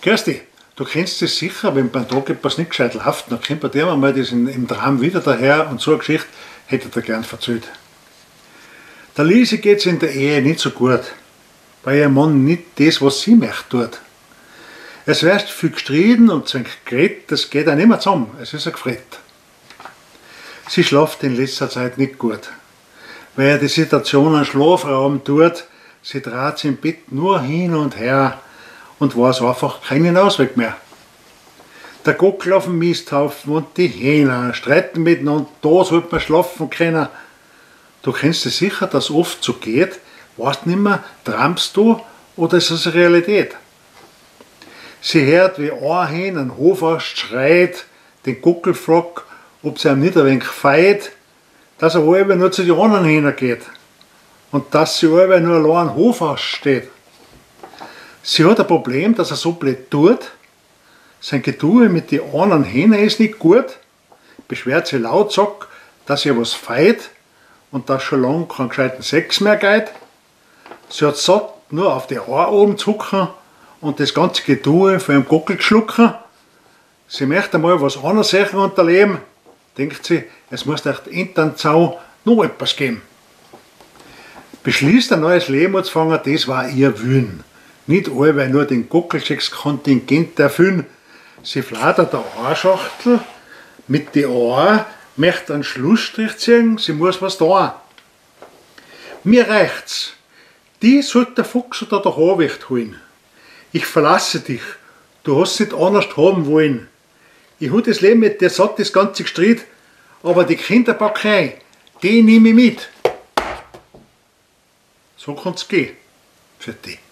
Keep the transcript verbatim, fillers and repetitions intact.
Grüß dich, du kennst es sicher, wenn beim Tag etwas nicht gescheit läuft, dann kommt bei dir einmal das in, im Traum wieder daher und so eine Geschichte hätte er gern erzählt. Der Lise geht es in der Ehe nicht so gut, weil ihr Mann nicht das, was sie möchte, tut. Es wird viel gestritten und zwingend geredet, das geht auch nicht mehr zusammen, es ist ein Gefrett. Sie schläft in letzter Zeit nicht gut, weil er die Situation einen Schlafraum tut, sie dreht sich im Bett nur hin und her und weiß einfach keinen Ausweg mehr. Der Gockel auf dem Misthaufen und die Hähner streiten miteinander, da sollte man schlafen können. Du kennst es sicher, dass oft so geht, weißt nicht mehr, träumst du oder ist es Realität? Sie hört, wie ein Hähn einen Hofarzt schreit, den Gockel fragt, ob sie ihm nicht ein wenig feit, dass er halber nur zu den anderen Hähnern geht und dass sie halber nur allein am Hofarzt steht. Sie hat ein Problem, dass er so blöd tut. Sein Getue mit den anderen Hähnen ist nicht gut. Beschwert sie laut, sagt, dass ihr was feit und dass schon lange kein gescheiten Sex mehr geht. Sie hat satt, nur auf die Haare oben zu hucken und das ganze Getue von einem Gockel schlucken. Sie möchte einmal was anderes sehen und erleben. Denkt sie, es muss echt in den Zaun noch etwas geben. Beschließt ein neues Leben anzufangen, das war ihr Willen. Nicht allweil nur den Gockelschecks-Kontingent erfüllen. Sie fladert eine Ohrschachtel mit den Ohren, möchte einen Schlussstrich ziehen, sie muss was tun. Mir reicht's. Die sollte der Fuchs oder der Haarwicht holen. Ich verlasse dich. Du hast es nicht anders haben wollen. Ich habe das Leben mit dir satt, das ganze Gestreit, aber die Kinderbäckerei, die nehme ich mit. So kann's gehen für dich.